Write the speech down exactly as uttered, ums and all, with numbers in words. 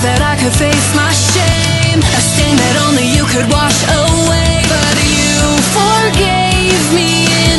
that I could face my shame, a stain that only you could wash away. But you forgave me